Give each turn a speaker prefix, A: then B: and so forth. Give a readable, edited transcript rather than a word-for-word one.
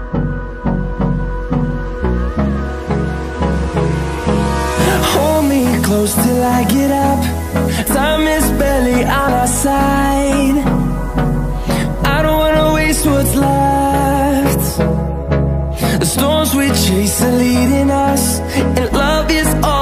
A: Hold me close till I get up. Time is barely on our side. I don't wanna waste what's left. The storms we chase are leading us, and love is all